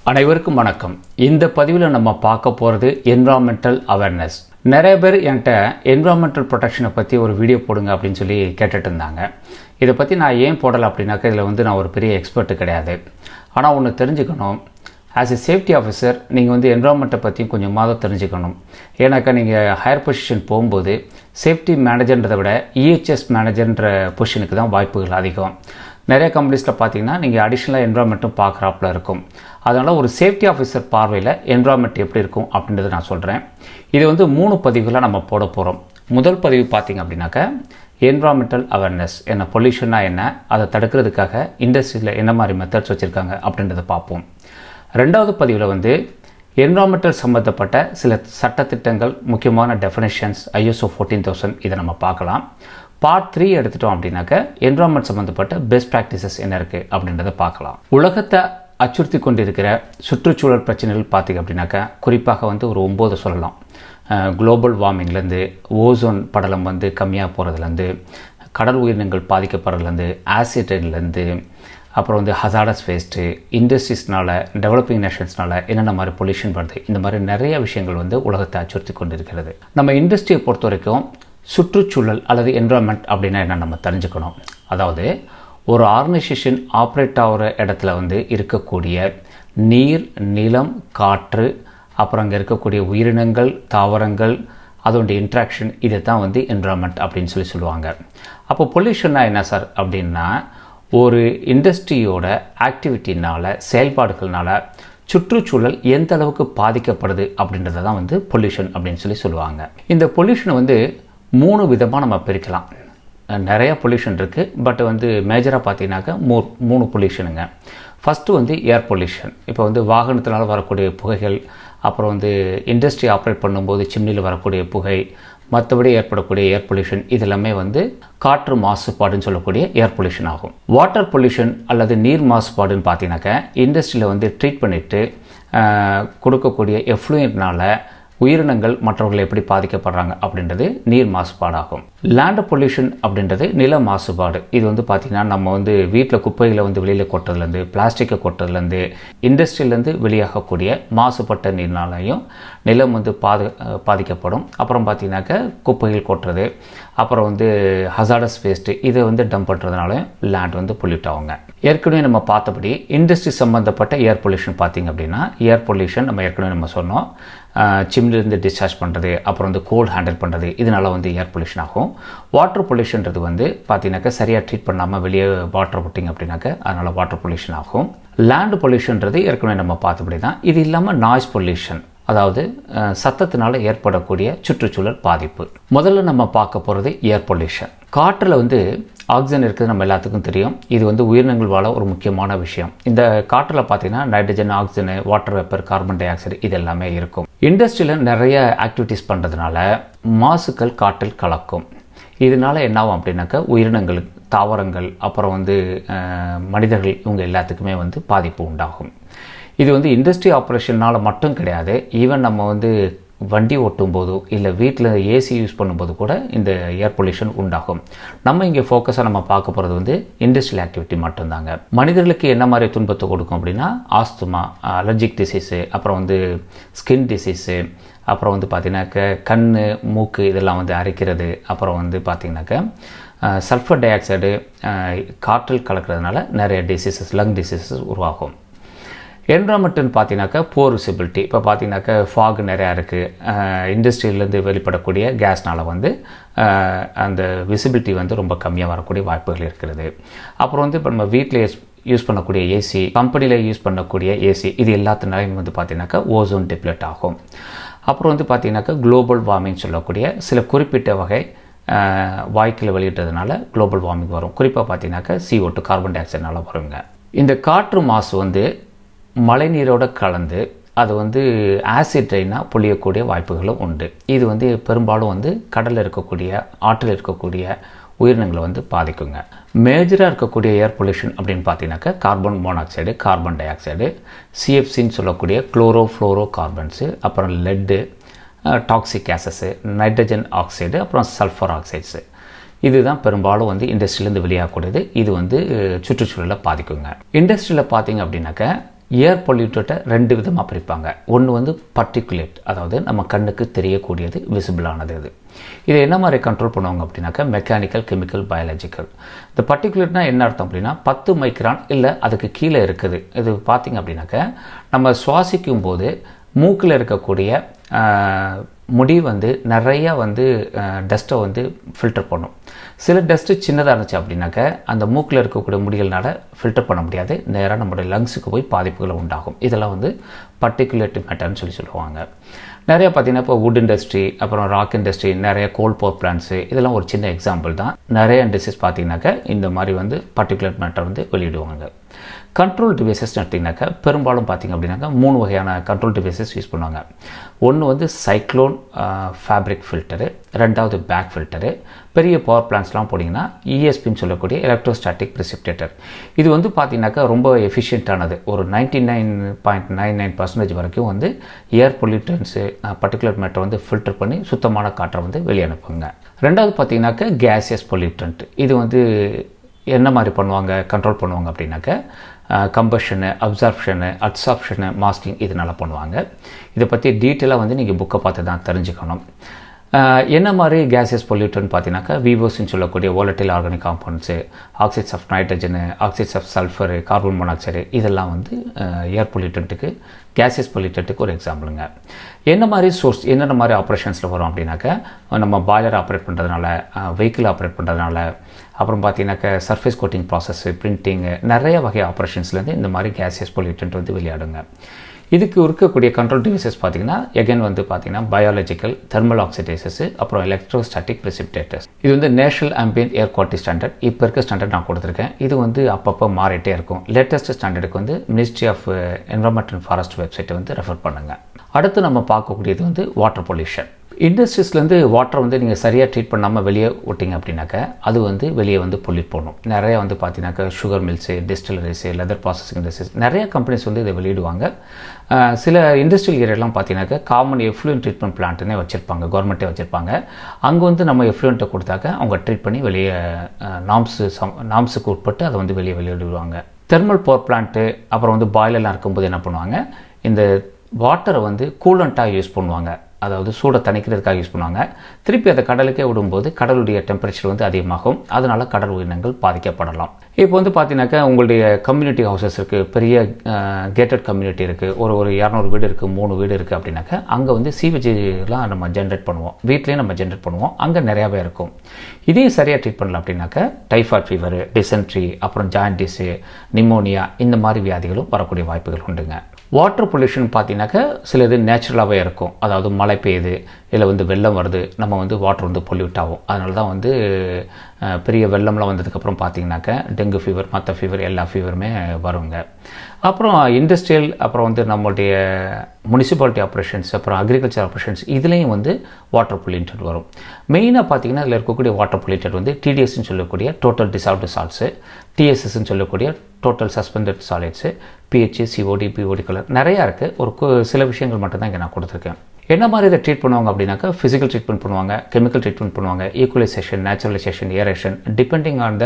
அனைவருக்கும் வணக்கம். இந்த பதிவில் நம்ம பார்க்க போகிறது என்விரான்மெண்டல் அவேர்னஸ். நிறைய பேர் என்கிட்ட என்விரான்மெண்டல் ப்ரொடெக்ஷனை பற்றி ஒரு வீடியோ போடுங்க அப்படின்னு சொல்லி கேட்டுட்டு இருந்தாங்க. இதை பற்றி நான் ஏன் போடலை அப்படின்னாக்கா இதில் நான் ஒரு பெரிய எக்ஸ்பர்ட்டு கிடையாது. ஆனால் ஒன்று தெரிஞ்சுக்கணும், ஆஸ் எ சேஃப்டி ஆஃபீஸர் நீங்கள் என்விரான்மெண்ட்டை பற்றியும் கொஞ்சமாவது தெரிஞ்சுக்கணும். ஏன்னாக்கா நீங்கள் ஹையர் பொசிஷன் போகும்போது சேஃப்டி மேனேஜர்ன்றதை விட EHS மேனேஜர்ன்ற பொசிஷனுக்கு தான் வாய்ப்புகள் அதிகம். நிறைய கம்பெனிஸில் பார்த்தீங்கன்னா நீங்கள் அடிஷ்னலாக என்விரான்மெண்ட்டும் பார்க்குறாப்புல இருக்கும். அதனால் ஒரு சேஃப்டி ஆஃபீஸர் பார்வையில் என்விரான்மெண்ட் எப்படி இருக்கும் அப்படின்றத நான் சொல்கிறேன். இது 3 பதிவுகளாக நம்ம போட போகிறோம். முதல் பதிவு பார்த்திங்க அப்படின்னாக்கா என்விரான்மெண்டல் அவேர்னஸ் என்ன, பொல்யூஷன்னா என்ன, அதை தடுக்கிறதுக்காக இண்டஸ்ட்ரியில் என்ன மாதிரி மெத்தட்ஸ் வச்சுருக்காங்க அப்படின்றத பார்ப்போம். ரெண்டாவது பதிவில் என்விரான்மெண்டல் சம்மந்தப்பட்ட சில சட்டத்திட்டங்கள், முக்கியமான டெஃபினேஷன்ஸ், ISO 14000 இதை நம்ம பார்க்கலாம். பார்ட் 3 எடுத்துட்டோம் அப்படின்னாக்க என்விரான்மெண்ட் சம்மந்தப்பட்ட பெஸ்ட் ப்ராக்டிசஸ் என்ன இருக்குது அப்படின்றத பார்க்கலாம். உலகத்தை அச்சுறுத்தி கொண்டிருக்கிற சுற்றுச்சூழல் பிரச்சனைகள் பார்த்திங்க அப்படின்னாக்கா குறிப்பாக ஒரு 9 சொல்லலாம். குளோபல் வார்மிங்லேருந்து, ஓசோன் படலம் கம்மியாக போகிறதுலேருந்து, கடல் உயிரினங்கள் பாதிக்கப்படுறதுலேருந்து, ஆசிட் ரெயின்லேருந்து, அப்புறம் ஹசார்டஸ் வேஸ்ட்டு, இண்டஸ்ட்ரீஸ்னால், டெவலப்பிங் நேஷன்ஸ்னால் என்னென்ன மாதிரி பொல்யூஷன் வருது, இந்த மாதிரி நிறைய விஷயங்கள் உலகத்தை அச்சுறுத்தி கொண்டிருக்கிறது. நம்ம இண்டஸ்ட்ரியை பொறுத்த வரைக்கும் சுற்றுச்சூழல் அல்லது என்விரான்மெண்ட் அப்படின்னா என்ன நம்ம தெரிஞ்சுக்கணும். அதாவது ஒரு ஆர்கனைசேஷன் ஆப்ரேட் ஆகிற இடத்துல இருக்கக்கூடிய நீர், நிலம், காற்று, அப்புறம் அங்கே இருக்கக்கூடிய உயிரினங்கள், தாவரங்கள், அதோடைய இன்ட்ராக்ஷன், இதை தான் என்விரான்மெண்ட் அப்படின்னு சொல்லுவாங்க. அப்போ பொல்யூஷன்னா என்ன சார் அப்படின்னா, ஒரு இண்டஸ்ட்ரியோட ஆக்டிவிட்டினால், செயல்பாடுகள்னால சுற்றுச்சூழல் எந்த அளவுக்கு பாதிக்கப்படுது அப்படின்றத தான் பொல்யூஷன் அப்படின்னு சொல்லுவாங்க. இந்த பொல்யூஷனை 3 விதமாக நம்ம பிரிக்கலாம். நிறையா பொல்யூஷன் இருக்குது. பட் மேஜராக பார்த்தீங்கன்னாக்கா 3 பொல்யூஷனுங்க. First air pollution. இப்போ வாகனத்தினால் வரக்கூடிய புகைகள், அப்புறம் இண்டஸ்ட்ரி ஆப்ரேட் பண்ணும்போது சிம்னியில் வரக்கூடிய புகை, மற்றபடி ஏற்படக்கூடிய ஏர் பொல்யூஷன், இதெல்லாமே காற்று மாசுபாடுன்னு சொல்லக்கூடிய ஏர் பொல்யூஷன் ஆகும். வாட்டர் பொல்யூஷன் அல்லது நீர் மாசுபாடுன்னு பார்த்தீங்கன்னாக்கா இண்டஸ்ட்ரியில் ட்ரீட் பண்ணிவிட்டு கொடுக்கக்கூடிய எஃப்ளூயன்ட்னால் உயிரினங்கள் மற்றவர்கள் எப்படி பாதிக்கப்படுறாங்க அப்படின்றது நீர் மாசுபாடாகும். லேண்ட் பொல்யூஷன் அப்படின்றது நில மாசுபாடு. இது பார்த்திங்கன்னா நம்ம வீட்டில் குப்பைகளை வெளியில் கொட்டுறதுலேருந்து, பிளாஸ்டிக்கை கொட்டுறதுலேருந்து, இண்டஸ்ட்ரியிலேருந்து வெளியாகக்கூடிய மாசுபட்ட நீர்னாலையும் நிலம் பாதிக்கப்படும். அப்புறம் பார்த்திங்கனாக்கா குப்பைகள் கொட்டுறது, அப்புறம் ஹசார்டஸ் வேஸ்ட்டு, இதை டம்ப் பண்ணுறதுனாலையும் லேண்ட் பொல்யூட் ஆகுங்க. ஏற்கனவே நம்ம பார்த்தபடி இண்டஸ்ட்ரி சம்மந்தப்பட்ட ஏர் பொல்யூஷன் பார்த்திங்க அப்படின்னா, ஏர் பொல்யூஷன் நம்ம ஏற்கனவே நம்ம சொன்னோம், சிம்னிலேருந்து டிஸ்சார்ஜ் பண்ணுறது, அப்புறம் கோல் ஹேண்டில் பண்ணுறது, இதனால் ஏர் பொல்யூஷன் ஆகும். வாட்டர் பொல்யூஷன்றது பார்த்தீங்கன்னாக்கா சரியாக ட்ரீட் பண்ணாமல் வெளியே வாட்டர் விட்டிங்க அப்படின்னாக்கா அதனால் வாட்டர் பொல்யூஷன் ஆகும். லேண்ட் பொல்யூஷன்றது ஏற்கனவே நம்ம பார்த்தபடி தான். இது இல்லாமல் நாய்ஸ் பொல்யூஷன், அதாவது சத்தத்தினால் ஏற்படக்கூடிய சுற்றுச்சூழல் பாதிப்பு. முதல்ல நம்ம பார்க்க போகிறது ஏர் பொல்யூஷன். காற்றில் ஆக்சிஜன் இருக்குது, நம்ம எல்லாத்துக்கும் தெரியும். இது உயிரினங்கள் வாழ ஒரு முக்கியமான விஷயம். இந்த காற்றில் பார்த்தீங்கன்னா nitrogen, oxygen, water vapour, carbon dioxide, இது எல்லாமே இருக்கும். இண்டஸ்ட்ரியில் நிறைய ஆக்டிவிட்டீஸ் பண்ணுறதுனால மாசுக்கள் காற்றில் கலக்கும். இதனால் என்னாகும் அப்படின்னாக்கா உயிரினங்கள், தாவரங்கள், அப்புறம் மனிதர்கள், இவங்க எல்லாத்துக்குமே பாதிப்பு உண்டாகும். இது இண்டஸ்ட்ரி ஆப்ரேஷனால் மட்டும் கிடையாது. ஈவன் நம்ம வண்டி ஓட்டும் போதோ இல்லை வீட்டில் ஏசி யூஸ் பண்ணும்போது கூட இந்த ஏர் பொல்யூஷன் உண்டாகும். நம்ம இங்கே ஃபோக்கஸாக நம்ம பார்க்க போகிறது இண்டஸ்ட்ரியல் ஆக்டிவிட்டி மட்டும்தாங்க. மனிதர்களுக்கு என்ன மாதிரி துன்பத்தை கொடுக்கும் அப்படின்னா, ஆஸ்துமா, அலர்ஜிக் டிசீஸு, அப்புறம் ஸ்கின் டிசீஸு, அப்புறம் பார்த்திங்கனாக்கா கண், மூக்கு இதெல்லாம் அரிக்கிறது, அப்புறம் பார்த்திங்கனாக்கா சல்ஃபர் டை ஆக்சைடு காற்றில் கலக்கிறதுனால நிறைய டிசீசஸ், லங் டிசீசஸ் உருவாகும். என்விரான்மெண்ட்டுன்னு பார்த்தீங்கன்னாக்கா போர் விசிபிலிட்டி. இப்போ பார்த்தீங்கன்னாக்கா ஃபாக் நிறையா இருக்குது. இண்டஸ்ட்ரியிலேருந்து வெளிப்படக்கூடிய கேஸ்னால் அந்த விசிபிலிட்டி ரொம்ப கம்மியாக வரக்கூடிய வாய்ப்புகள் இருக்கிறது. அப்புறம் இப்போ நம்ம வீட்டில் யூஸ் பண்ணக்கூடிய ஏசி, கம்பெனியில் யூஸ் பண்ணக்கூடிய ஏசி, இது எல்லாத்தினாலையும் பார்த்தீங்கன்னாக்கா ஓசோன் டிப்ளெட் ஆகும். அப்புறம் பார்த்தீங்கன்னாக்கா குளோபல் வார்மிங் சொல்லக்கூடிய சில குறிப்பிட்ட வகை வாயுக்களை வெளியிட்டதுனால குளோபல் வார்மிங் வரும். குறிப்பாக பார்த்தீங்கன்னாக்கா CO2, கார்பன் டை ஆக்சைடுனால வருங்க. இந்த காற்று மாசு மழை நீரோடு கலந்து அது ஆசிட் ரெயினாக பொழியக்கூடிய வாய்ப்புகளும் உண்டு. இது பெரும்பாலும் கடலில் இருக்கக்கூடிய, ஆற்றில் இருக்கக்கூடிய உயிரினங்களை பாதிக்குங்க. மேஜராக இருக்கக்கூடிய ஏர் பொல்யூஷன் அப்படின்னு பார்த்தீங்கன்னாக்கா carbon monoxide, carbon dioxide, CFCன்னு சொல்லக்கூடிய குளோரோ ஃப்ளோரோ கார்பன்ஸு, அப்புறம் lead, toxic gases, nitrogen oxide, அப்புறம் சல்ஃபர் ஆக்சைட்ஸு, இதுதான் பெரும்பாலும் இண்டஸ்ட்ரியிலேருந்து வெளியாகக்கூடியது. இது சுற்றுச்சூழலை பாதிக்குங்க. இண்டஸ்ட்ரியில் பார்த்தீங்க அப்படின்னாக்கா ஏர் பொல்யூட்டை ரெண்டு விதமாக பிரிப்பாங்க. ஒன்று வந்து பர்டிகுலேட், அதாவது நம்ம கண்ணுக்கு தெரியக்கூடியது, விசிபிளானது. இதை என்ன மாதிரி கண்ட்ரோல் பண்ணுவாங்க அப்படின்னாக்கா மெக்கானிக்கல், கெமிக்கல், பயாலஜிக்கல். இந்த பர்டிகுலேட்னா என்ன அர்த்தம் அப்படின்னா 10 மைக்ரான் இல்லை அதுக்கு கீழே இருக்குது. இது பார்த்திங்க அப்படின்னாக்கா நம்ம சுவாசிக்கும் போது மூக்கில் இருக்கக்கூடிய முடி வந்து நிறையா வந்து டஸ்ட்டை வந்து ஃபில்டர் பண்ணும். சில டஸ்ட்டு சின்னதாக இருந்துச்சு அப்படின்னாக்க அந்த மூக்கில் இருக்கக்கூடிய முடிகள்னால ஃபில்டர் பண்ண முடியாது, நேராக நம்மளுடைய லங்ஸுக்கு போய் பாதிப்புகளை உண்டாகும். இதெல்லாம் வந்து பர்டிகுலேட் மேட்டர்னு சொல்லுவாங்க. நிறைய பார்த்திங்கன்னா இப்போ வுட் இண்டஸ்ட்ரி, அப்புறம் ராக் இண்டஸ்ட்ரி, நிறைய கோல் பவர் பிளான்ட்ஸு, இதெல்லாம் ஒரு சின்ன எக்ஸாம்பிள் தான். நிறைய இண்டஸ்ட்ரீஸ் பார்த்திங்கனாக்கா இந்த மாதிரி வந்து பர்டிகுலேட் மேட்டர் வந்து வெளியிடுவாங்க. கண்ட்ரோல் டிவைசஸ் எடுத்திங்கனாக்கா பெரும்பாலும் பார்த்திங்க அப்படின்னாக்கா 3 வகையான கண்ட்ரோல் டிவைசஸ் யூஸ் பண்ணுவாங்க. ஒன்று வந்து சைக்ளோன் ஃபேப்ரிக் ஃபில்டரு, ரெண்டாவது பேக் ஃபில்டரு. பெரிய பவர் பிளான்ட்ஸ்லாம் போட்டிங்கன்னா இஎஸ்பின்னு சொல்லக்கூடிய எலக்ட்ரோஸ்டாட்டிக் ப்ரிசிப்டேட்டர். இது வந்து பார்த்திங்கனாக்கா ரொம்ப எஃபிஷியண்ட்டானது. ஒரு 99.99% வரைக்கும் வந்து ஏர் பொல்யூட்டன்ஸு பர்டிகுலர் மேட்டர் வந்து ஃபில்டர் பண்ணி சுத்தமான காற்றை வந்து வெளியே அனுப்புங்க. ரெண்டாவது பார்த்திங்கனாக்கா கேசியஸ் பொல்யூட்டன்ட். இது வந்து என்ன மாதிரி பண்ணுவாங்க, கண்ட்ரோல் பண்ணுவாங்க அப்படின்னாக்க கம்பஷனு, அப்சார்ப்ஷனு, அட்சார்ப்ஷனு, மாஸ்கிங் இதனால் பண்ணுவாங்க. இதை பற்றி டீட்டெயிலாக வந்து நீங்கள் புக்கை பார்த்து தான் தெரிஞ்சுக்கணும். என்ன மாதிரி கேஸஸ் பொல்யூட்டன் பார்த்தீங்கன்னாக்கா விவோஸ்ன்னு சொல்லக்கூடிய volatile organic compounds, oxides of nitrogen, oxides of sulphur, carbon monoxide இதெல்லாம் வந்து ஏர் பொல்யூட்டன்ட்டுக்கு, கேஸஸ் பொல்யூட்டன்ட்டுக்கு ஒரு எக்ஸாம்பிளுங்க. என்ன மாதிரி சோர்ஸ், என்னென்ன மாதிரி ஆப்ரேஷன்ஸில் வரும் அப்படின்னாக்கா நம்ம பாய்லர் ஆப்ரேட் பண்ணுறதுனால, வெஹிக்கிள் ஆப்ரேட் பண்ணுறதுனால, அப்புறம் பார்த்தீங்கன்னாக்கா சர்ஃபேஸ் கோட்டிங் ப்ராசஸ்ஸு, பிரிண்டிங்கு, நிறைய வகை ஆப்ரேஷன்ஸ்லேருந்து இந்த மாதிரி கேஸஸ் பொல்யூட்டன்ட் வந்து வெளியாடுங்க. இதுக்கு இருக்கக்கூடிய கண்ட்ரோல் டிவைசஸ் பார்த்திங்கன்னா எகைன் வந்து பார்த்திங்கன்னா பயாலஜிக்கல், தெர்மல் ஆக்சிடைசஸ், அப்புறம் எலக்ட்ரோஸ்டாட்டிக் ப்ரிசிப்டேட்டர்ஸ். இது வந்து national ambient air quality standard. இப்போ இருக்க ஸ்டாண்டர்ட் நான் கொடுத்துருக்கேன். இது வந்து அப்பப்போ மாறிட்டே இருக்கும். லேட்டஸ்ட் ஸ்டாண்டர்டுக்கு வந்து ministry of environment and forest வெப்சைட்டை வந்து ரெஃபர் பண்ணுங்கள். அடுத்து நம்ம பார்க்கக்கூடியது வந்து வாட்டர் பொல்யூஷன். இண்டஸ்ட்ரீஸ்லேருந்து வாட்டரை வந்து நீங்கள் சரியாக ட்ரீட் பண்ணாமல் வெளியே விட்டிங்க அப்படின்னாக்கா அது வந்து வெளியே வந்து பொல்யூட் பண்ணும். நிறையா வந்து பார்த்தீங்கன்னாக்கா sugar mills, distilleries, leather processing industries நிறைய கம்பெனிஸ் வந்து இதை வெளியிடுவாங்க. சில இண்டஸ்ட்ரியல் ஏரியாலாம் பார்த்தீங்கன்னாக்கா காமன் எஃப்ளூயன்ட் ட்ரீட்மெண்ட் பிளான்ட்டுன்னே வச்சுருப்பாங்க, கவர்மெண்ட்டே வச்சுருப்பாங்க. அங்கே வந்து நம்ம எஃப்ளூயண்ட்டை கொடுத்தாக்க அவங்க ட்ரீட் பண்ணி வெளியே நாம்ஸுக்கு உட்பட்டு அதை வந்து வெளியிடுவாங்க. தெர்மல் பவர் பிளான்ட்டு அப்புறம் வந்து பாய்லர்லாம் இருக்கும்போது என்ன பண்ணுவாங்க, இந்த வாட்டரை வந்து கூலண்ட்டாக யூஸ் பண்ணுவாங்க. அதாவது சூடை தணிக்கிறதுக்காக யூஸ் பண்ணுவாங்க. திருப்பி அதை கடலுக்கே விடும்போது கடலுடைய டெம்பரேச்சர் வந்து அதிகமாகும். அதனால் கடல் உயிரினங்கள் பாதிக்கப்படலாம். இப்போ வந்து பார்த்தீங்கன்னாக்கா உங்களுடைய கம்யூனிட்டி ஹவுசஸ் இருக்குது, பெரிய கேட்டட் கம்யூனிட்டி இருக்குது, ஒரு 200 வீடு இருக்குது, 3 வீடு இருக்குது அப்படின்னாக்கா அங்கே வந்து சீவேஜெலாம் நம்ம ஜென்ரேட் பண்ணுவோம், வீட்லேயும் நம்ம ஜென்ரேட் பண்ணுவோம். அங்கே நிறையாவே இருக்கும். இதையும் சரியாக ட்ரீட் பண்ணல அப்படின்னாக்கா டைஃபாய்ட் ஃபீவர், டிசென்ட்ரி, அப்புறம் ஜாண்டிஸு, நிமோனியா இந்த மாதிரி வியாதிகளும் வரக்கூடிய வாய்ப்புகள் உண்டுங்க. வாட்டர் பொல்யூஷன் பார்த்தீங்கன்னாக்கா சில இது நேச்சுரலாகவே இருக்கும். அதாவது மழை பெய்யுது, இல்லை வந்து வெள்ளம் வருது, நம்ம வந்து வாட்டர் வந்து பொல்யூட் ஆகும். அதனால தான் வந்து பெரிய வெள்ளம்லாம் வந்ததுக்கப்புறம் பார்த்தீங்கன்னாக்கா டெங்கு ஃபீவர், மற்ற ஃபீவர், எல்லா ஃபீவருமே வருங்க. அப்புறம் இண்டஸ்ட்ரியல், அப்புறம் வந்து நம்மளுடைய முனிசிபாலிட்டி ஆப்ரேஷன்ஸ், அப்புறம் அக்ரிகல்ச்சர் ஆப்ரேஷன்ஸ் இதுலேயும் வந்து வாட்டர் பொல்யூட்டட் வரும். மெயினாக பார்த்தீங்கன்னா அதில் இருக்கக்கூடிய வாட்டர் பொல்யூட்டட் வந்து டிடிஎஸ்ன்னு சொல்லக்கூடிய டோட்டல் டிசால்வ்டு சால்ட்ஸு, டிஎஸ்எஸ்ன்னு சொல்லக்கூடிய total suspended solids, pH, COD, BOD colour நிறையா இருக்குது. சில விஷயங்கள் மட்டும்தான் இங்கே நான் கொடுத்துருக்கேன். என்ன மாதிரி இதை ட்ரீட் பண்ணுவாங்க அப்படின்னாக்கா ஃபிசிக்கல் ட்ரீட்மெண்ட் பண்ணுவாங்க, கெமிக்கல் ட்ரீட்மெண்ட் பண்ணுவாங்க, equalisation, naturalisation, aeration, depending on the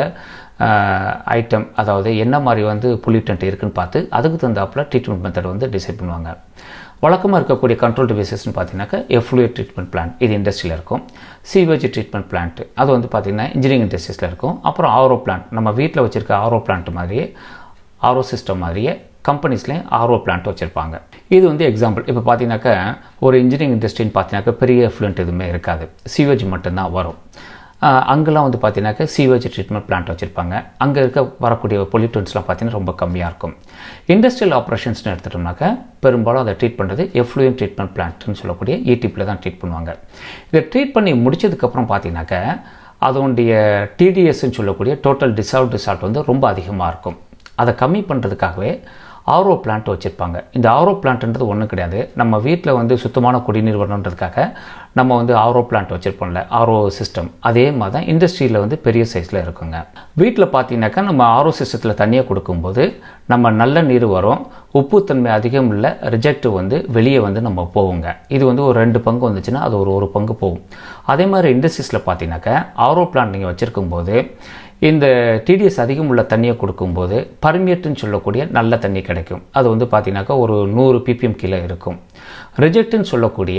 item. அதாவது என்ன மாதிரி வந்து பொல்யூட்டன்ட் இருக்குன்னு பார்த்து அதுக்கு தகுந்தாப்பில் ட்ரீட்மெண்ட் மெத்தட் வந்து டிசைட் பண்ணுவாங்க. வழக்கமாக இருக்கக்கூடிய கண்ட்ரோல் டிவைசஸ்ன்னு பார்த்தீங்கன்னாக்கா எஃப்ளூயட் ட்ரீட்மெண்ட் பிளான்ட், இது இண்டஸ்ட்ரியில் இருக்கும். சீவேஜ் ட்ரீட்மெண்ட் பிளான்ட், அது வந்து பார்த்திங்கன்னா இன்ஜினியரிங் இண்டஸ்ட்ரீஸில் இருக்கும். அப்புறம் ஆரோ பிளான்ட், நம்ம வீட்டில் வச்சுருக்க ஆரோ பிளான்ட் மாதிரியே, ஆரோ சிஸ்டம் மாதிரியே கம்பெனிஸ்லேயும் ஆர்ஓ பிளான்ட் வச்சுருப்பாங்க. இது வந்து எக்ஸாம்பிள். இப்போ பார்த்தீங்கன்னாக்கா ஒரு இன்ஜினியரிங் இண்டஸ்ட்ரின்னு பார்த்தீங்கன்னாக்கா பெரிய எஃப்ளூயன்ட் எதுவுமே இருக்காது, சீவேஜ் மட்டும்தான் வரும். அங்கெல்லாம் வந்து பார்த்தீங்கன்னாக்கா சீவேஜ் ட்ரீட்மெண்ட் பிளான்ட் வச்சுருப்பாங்க. அங்கே வரக்கூடிய பொல்யூட்டன்ஸ்லாம் பார்த்தீங்கன்னா ரொம்ப கம்மியாக இருக்கும். இண்டஸ்ட்ரியல் ஆப்ரேஷன்ஸ்னு எடுத்துட்டோம்னாக்கா பெரும்பாலும் அதை ட்ரீட் பண்ணுறது எஃப்ளூயன்ட் ட்ரீட்மெண்ட் பிளான்ட்னு சொல்லக்கூடிய ஈடிபியில் தான் ட்ரீட் பண்ணுவாங்க. இதை ட்ரீட் பண்ணி முடிச்சதுக்கப்புறம் பார்த்தீங்கன்னாக்கா அதனுடைய டிடிஎஸ்ன்னு சொல்லக்கூடிய டோட்டல் டிசால்வ்டு சால்ட் வந்து ரொம்ப அதிகமாக இருக்கும். அதை கம்மி பண்ணுறதுக்காகவே ஆர்ஓ பிளான்ட் வச்சுருப்பாங்க. இந்த ஆர்ஓ பிளான்ட்ன்றது ஒன்றும் கிடையாது, நம்ம வீட்டில் வந்து சுத்தமான குடிநீர் வரணுன்றதுக்காக நம்ம வந்து ஆர்ஓ பிளான்ட் வச்சுருப்போம்ல, ஆர்ஓ சிஸ்டம், அதே மாதிரி தான் இண்டஸ்ட்ரியில் வந்து பெரிய சைஸில் இருக்குங்க. வீட்டில் பார்த்தீங்கன்னாக்கா நம்ம ஆர்ஓ சிஸ்டத்தில் தண்ணியை கொடுக்கும்போது நம்ம நல்ல நீர் வரும், உப்புத்தன்மை அதிகம் இல்லை, ரிஜெக்ட் வந்து வெளியே வந்து நம்ம போவோங்க. இது வந்து ஒரு 2 பங்கு வந்துச்சுன்னா அது ஒரு பங்கு போகும். அதே மாதிரி இண்டஸ்ட்ரீஸில் பார்த்தீங்கன்னாக்கா ஆர்ஓ பிளான்ட் நீங்கள் வச்சுருக்கும்போது இந்த டிடிஎஸ் அதிகம் உள்ள தண்ணியை கொடுக்கும்போது பர்மியேட்டுன்னு சொல்லக்கூடிய நல்ல தண்ணி கிடைக்கும். அது வந்து பார்த்திங்கனாக்கா ஒரு 100 ppm கீழே இருக்கும். ரிஜெக்ட்னு சொல்லக்கூடிய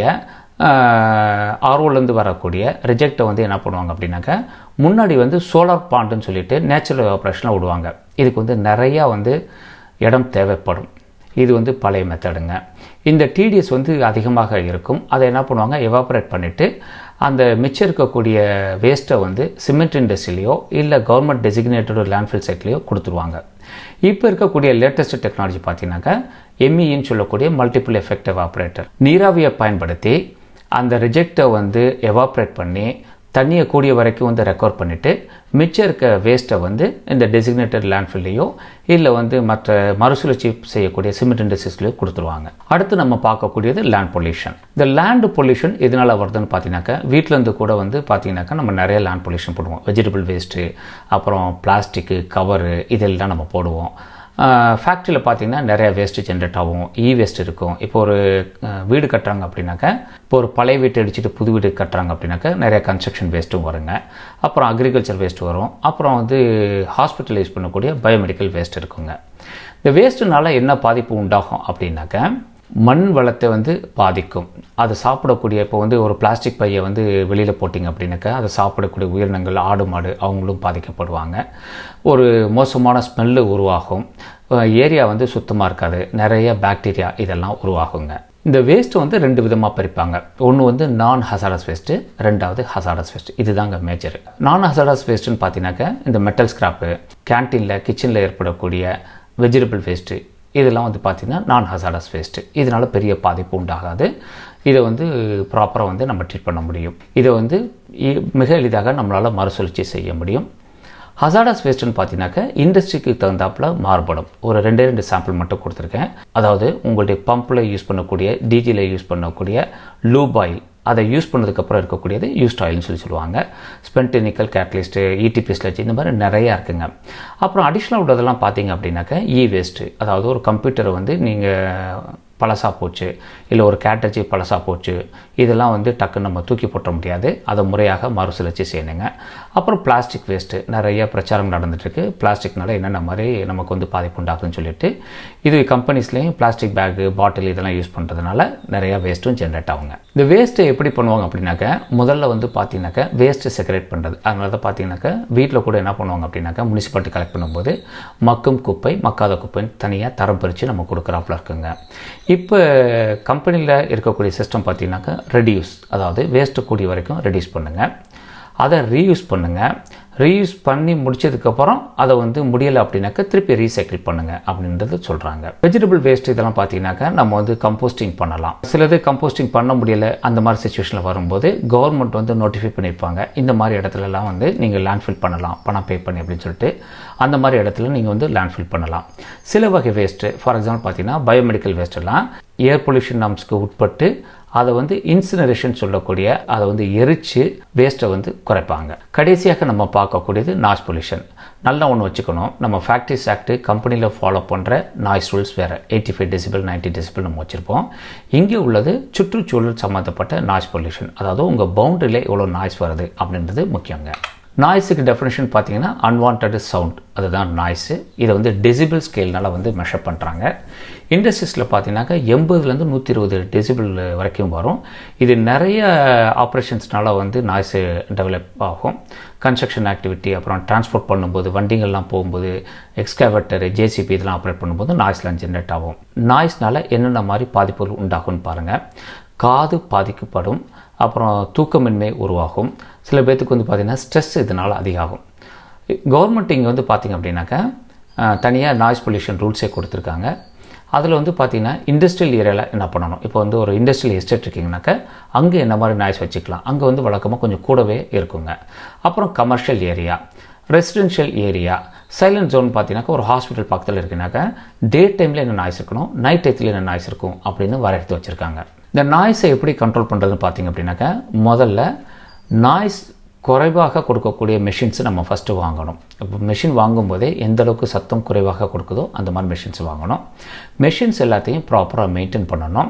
ஆர்ஓலேருந்து வரக்கூடிய ரிஜெக்டை வந்து என்ன பண்ணுவாங்க அப்படின்னாக்கா முன்னாடி வந்து சோலார் பாண்டுன்னு சொல்லிட்டு நேச்சுரல் எவாப்ரேஷனில் விடுவாங்க. இதுக்கு வந்து நிறையா வந்து இடம் தேவைப்படும். இது வந்து பழைய மெத்தடுங்க. இந்த டிடிஎஸ் வந்து அதிகமாக இருக்கும். அதை என்ன பண்ணுவாங்க, எவாப்ரேட் பண்ணிவிட்டு அந்த மிச்சம் இருக்கக்கூடிய வேஸ்ட்டை வந்து சிமெண்ட் இண்டஸ்ட்ரியிலையோ இல்லை கவர்மெண்ட் டெசிக்னேட்டட் லேண்ட்ஃபில் சைட்லேயோ கொடுத்துருவாங்க. இப்போ இருக்கக்கூடிய லேட்டஸ்ட் டெக்னாலஜி பார்த்தீங்கன்னாக்கா MEன்னு சொல்லக்கூடிய மல்டிபிள் எஃபெக்ட் எவாப்ரேட்டர் நீராவியை பயன்படுத்தி அந்த ரிஜெக்டை வந்து எவாப்ரேட் பண்ணி தண்ணியை கூடிய வரைக்கும் வந்து ரெக்கவர் பண்ணிவிட்டு மிச்சம் இருக்க வேஸ்ட்டை வந்து இந்த டெசிக்னேட்டட் லேண்ட்ஃபில்லையோ இல்லை வந்து மற்ற மறுசுழற்சி செய்யக்கூடிய சிமெண்ட் இண்டஸ்ட்ரீஸ்லையோ கொடுத்துருவாங்க. அடுத்து நம்ம பார்க்கக்கூடியது லேண்ட் பொல்யூஷன். இந்த லேண்ட் பொல்யூஷன் எதனால் வருதுன்னு பார்த்தீங்கன்னாக்கா வீட்டிலேருந்து கூட வந்து பார்த்தீங்கன்னாக்கா நம்ம நிறைய லேண்ட் பொல்யூஷன் போடுவோம். வெஜிடபிள் வேஸ்ட்டு, அப்புறம் பிளாஸ்டிக்கு கவரு இதெல்லாம் நம்ம போடுவோம். ஃபேக்ட்ரியில் பார்த்திங்கன்னா நிறையா வேஸ்ட்டு ஜென்ரேட் ஆகும். வேஸ்ட் இருக்கும். இப்போ ஒரு வீடு கட்டுறாங்க அப்படின்னாக்கா, இப்போ ஒரு பழைய வீட்டை அடிச்சுட்டு புது வீடு கட்டுறாங்க அப்படின்னாக்கா நிறையா கன்ஸ்ட்ரக்ஷன் வேஸ்ட்டும் வருங்க. அப்புறம் அக்ரிகல்ச்சர் வேஸ்ட் வரும். அப்புறம் வந்து ஹாஸ்பிட்டல் யூஸ் பண்ணக்கூடிய பயோமெடிக்கல் வேஸ்ட் இருக்குங்க. இந்த வேஸ்ட்டுனால என்ன பாதிப்பு உண்டாகும் அப்படின்னாக்கா மண் வளத்தை வந்து பாதிக்கும். அதை சாப்பிடக்கூடிய இப்போ வந்து ஒரு பிளாஸ்டிக் பையை வந்து வெளியில் போட்டிங்க அப்படின்னாக்கா அதை சாப்பிடக்கூடிய உயிரினங்கள் ஆடு மாடு அவங்களும் பாதிக்கப்படுவாங்க. ஒரு மோசமான ஸ்மெல்லு உருவாகும். ஏரியா வந்து சுத்தமாக இருக்காது. நிறைய பாக்டீரியா இதெல்லாம் உருவாகுங்க. இந்த வேஸ்ட்டு வந்து 2 விதமாக பிரிப்பாங்க. ஒன்று வந்து நான் ஹசாரஸ் வேஸ்ட்டு, ரெண்டாவது ஹசாரஸ் வேஸ்ட்டு. இதுதாங்க மேஜர். நான் ஹசாரஸ் வேஸ்ட்டுன்னு பார்த்தீங்கன்னாக்கா இந்த மெட்டல் ஸ்கிராப்பு, கேன்டீனில் கிச்சனில் ஏற்படக்கூடிய வெஜிடபிள் வேஸ்ட்டு இதெல்லாம் வந்து பார்த்திங்கன்னா நான் ஹசாரஸ் வேஸ்ட்டு. இதனால் பெரிய பாதிப்பு உண்டாகாது. இதை வந்து ப்ராப்பராக வந்து நம்ம ட்ரீட் பண்ண முடியும். இதை வந்து மிக எளிதாக நம்மளால் மறுசுழற்சி செய்ய முடியும். ஹசாரஸ் வேஸ்ட்டுன்னு பார்த்தீங்கன்னாக்கா இண்டஸ்ட்ரிக்கு தகுந்தாப்பில் மாறுபடும். ஒரு 2 சாம்பிள் மட்டும் கொடுத்துருக்கேன். அதாவது உங்களுடைய பம்பில் யூஸ் பண்ணக்கூடிய டிஜியில் யூஸ் பண்ணக்கூடிய லூப் ஆயில், அதை யூஸ் பண்ணதுக்கப்புறம் இருக்கக்கூடியது யூஸ்ட் ஆயில்னு சொல்லுவாங்க. Spent nickel catalyst, ETP sludge இந்த மாதிரி நிறையா இருக்குங்க. அப்புறம் அடிஷ்னல் உள்ளதெல்லாம் பார்த்தீங்க அப்படின்னாக்கா வேஸ்ட்டு. அதாவது ஒரு கம்ப்யூட்டரை வந்து நீங்கள் பழசாக போச்சு, இல்லை ஒரு கேட்டரிஜி பழசாக போச்சு, இதெல்லாம் வந்து டக்குன்னு நம்ம தூக்கி போட்ட முடியாது. அதை முறையாக மறுசுழற்சி செய்யணுங்க. அப்புறம் பிளாஸ்டிக் வேஸ்ட்டு நிறைய பிரச்சாரம் நடந்துகிட்ருக்கு. பிளாஸ்டிக்னால என்னென்ன மாதிரி நமக்கு வந்து பாதிப்பு உண்டாகுதுன்னு சொல்லிட்டு இது கம்பெனிஸ்லேயும் பிளாஸ்டிக் பேக்கு பாட்டில் இதெல்லாம் யூஸ் பண்ணுறதுனால நிறையா வேஸ்ட்டும் ஜென்ரேட் ஆகுங்க. இந்த வேஸ்ட்டை எப்படி பண்ணுவாங்க அப்படின்னாக்கா முதல்ல வந்து பார்த்தீங்கன்னாக்கா வேஸ்ட்டு செக்ரேட் பண்ணுறது. அதனால தான் பார்த்தீங்கன்னாக்கா வீட்டில் கூட என்ன பண்ணுவாங்க அப்படின்னாக்கா முனிசிபாலிட்டி கலெக்ட் பண்ணும்போது மக்கும் குப்பை மக்காத குப்பைன்னு தனியாக தரம் பிரித்து நம்ம கொடுக்குறாப்புல இருக்குங்க. இப்போ கம்பெனியில் இருக்கக்கூடிய சிஸ்டம் பார்த்தீங்கன்னாக்கா ரெடியூஸ், அதாவது வேஸ்ட்டு கூடிய வரைக்கும் ரெடியூஸ் பண்ணுங்கள், அதை ரீயூஸ் பண்ணுங்கள். ரீயூஸ் பண்ணி முடிச்சதுக்கப்புறம் அதை வந்து முடியலை அப்படின்னாக்கா திருப்பி ரீசைக்கிள் பண்ணுங்கள் அப்படின்றது சொல்கிறாங்க. வெஜிடபிள் வேஸ்ட் இதெல்லாம் பார்த்தீங்கன்னாக்கா நம்ம வந்து கம்போஸ்டிங் பண்ணலாம். சிலது கம்போஸ்டிங் பண்ண முடியலை அந்த மாதிரி சிச்சுவேஷனில் வரும்போது கவர்மெண்ட் வந்து நோட்டிஃபை பண்ணியிருப்பாங்க. இந்த மாதிரி இடத்துலலாம் வந்து நீங்கள் லேண்ட்ஃபில் பண்ணலாம் பணம் பே பண்ணி அப்படின்னு சொல்லிட்டு அந்த மாதிரி இடத்துல நீங்கள் வந்து லேண்ட்ஃபில் பண்ணலாம். சில வகை வேஸ்ட்டு ஃபார் எக்ஸாம்பிள் பார்த்தீங்கன்னா பயோமெடிக்கல் வேஸ்ட்டெல்லாம் ஏர் பொல்யூஷன் நார்ம்ஸ்க்கு உட்பட்டு அதை வந்து இன்சினரேஷன் சொல்லக்கூடிய அதை வந்து எரித்து வேஸ்ட்டை வந்து குறைப்பாங்க. கடைசியாக நம்ம பார்க்கக்கூடியது நாய்ஸ் பொல்யூஷன். நல்லா ஒன்று வச்சுக்கணும், நம்ம ஃபேக்ட்ரிஸ் ஆக்ட் கம்பெனியில் ஃபாலோ பண்ணுற நாய்ஸ் ரூல்ஸ் வேறு. 85 டெசிபிள் 90 டெசிபிள் நம்ம வச்சுருப்போம். இங்கே உள்ளது சுற்றுச்சூழல் சம்மந்தப்பட்ட நாய்ஸ் பொல்யூஷன். அதாவது உங்கள் பவுண்டரியில் எவ்வளோ நாய்ஸ் வருது அப்படின்றது முக்கியங்க. நாய்ஸுக்கு டெஃபினேஷன் பார்த்தீங்கன்னா அன்வான்ட் சவுண்ட், அதுதான் நாய்ஸு. இதை வந்து டெசிபிள் ஸ்கேல்னால் வந்து மெஷர் பண்ணுறாங்க. இண்டஸ்ட்ரீஸில் பார்த்தீங்கன்னாக்கா 80லேருந்து 120 டெசிபிள் வரைக்கும் வரும். இது நிறைய ஆப்ரேஷன்ஸ்னால வந்து நாய்ஸு டெவலப் ஆகும். கன்ஸ்ட்ரக்ஷன் ஆக்டிவிட்டி, அப்புறம் டிரான்ஸ்போர்ட் பண்ணும்போது, வண்டிகள்லாம் போகும்போது, எக்ஸ்கவேட்டர், JCB இதெல்லாம் ஆப்ரேட் பண்ணும்போது நாய்ஸ்லாம் ஜென்ரேட் ஆகும். நாய்ஸ்னால் என்னென்ன மாதிரி பாதிப்புகள் உண்டாகும்னு பாருங்கள். காது பாதிக்கப்படும், அப்புறம் தூக்கமின்மை உருவாகும். சில பேர்த்துக்கு வந்து பார்த்திங்கன்னா ஸ்ட்ரெஸ் இதனால் அதிகமாகும். கவர்மெண்ட் இங்கே வந்து பார்த்திங்க அப்படின்னாக்கா தனியாக நாய்ஸ் பொல்யூஷன் ரூல்ஸே கொடுத்துருக்காங்க. அதில் வந்து பார்த்திங்கன்னா இண்டஸ்ட்ரியல் ஏரியாவில் என்ன பண்ணணும், இப்போ வந்து ஒரு இண்டஸ்ட்ரியல் எஸ்டேட் இருக்கீங்கன்னாக்கா அங்கே என்ன மாதிரி நாய்ஸ் வச்சுக்கலாம். அங்கே வந்து வழக்கமாக கொஞ்சம் கூடவே இருக்குங்க. அப்புறம் commercial area, residential area, silent zone பார்த்தீங்கன்னாக்கா ஒரு ஹாஸ்பிட்டல் பக்கத்தில் இருக்குனாக்கா டே டைமில் என்ன நாய்ஸ் இருக்கணும், நைட் டைத்தில் என்ன நாய்ஸ் இருக்கும் அப்படின்னு வரையறுத்து வச்சுருக்காங்க. இந்த நாய்ஸை எப்படி கண்ட்ரோல் பண்ணுறதுன்னு பார்த்திங்க அப்படின்னாக்கா முதல்ல நாய்ஸ் குறைவாக கொடுக்கக்கூடிய மெஷின்ஸை நம்ம ஃபஸ்ட்டு வாங்கணும். இப்போ மெஷின் வாங்கும்போதே எந்த அளவுக்கு சத்தம் குறைவாக கொடுக்குதோ அந்த மாதிரி மெஷின்ஸ் வாங்கணும். மெஷின்ஸ் எல்லாத்தையும் ப்ராப்பராக மெயின்டைன் பண்ணணும்.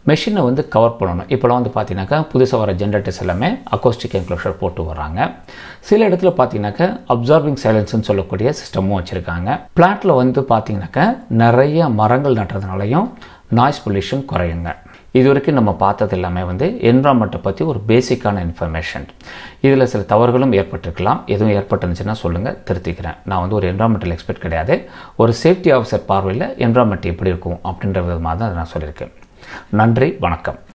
மெஷினை வந்து கவர் பண்ணணும். இப்போலாம் வந்து பார்த்தீங்கன்னாக்கா புதுசாக வர ஜென்ரேட்டர்ஸ் எல்லாமே அக்கோஸ்டிக் என்க்ளோஷர் போட்டு வராங்க. சில இடத்துல பார்த்தீங்கன்னாக்கா அப்சார்பிங் சைலன்ஸ்னு சொல்லக்கூடிய சிஸ்டமும் வச்சுருக்காங்க. பிளான்ட்டில் வந்து பார்த்தீங்கன்னாக்கா நிறைய மரங்கள் நட்டுறதுனாலையும் நாய்ஸ் பொல்யூஷன் குறையுங்க. இது வரைக்கும் நம்ம பார்த்தது எல்லாமே வந்து என்விரான்மெண்ட்டை பற்றி ஒரு பேசிக்கான இன்ஃபர்மேஷன். இதில் சில தவறுகளும் ஏற்பட்டிருக்கலாம். எதுவும் ஏற்பட்டுருந்துச்சுன்னா சொல்லுங்கள், திருத்திக்கிறேன். நான் வந்து ஒரு என்விரான்மெண்டல் எக்ஸ்பர்ட் கிடையாது. ஒரு சேஃப்டி ஆஃபீஸர் பார்வையில் என்விரான்மெண்ட் எப்படி இருக்கும் அப்படின்ற விதமாக தான் நான் சொல்லியிருக்கேன். நன்றி, வணக்கம்.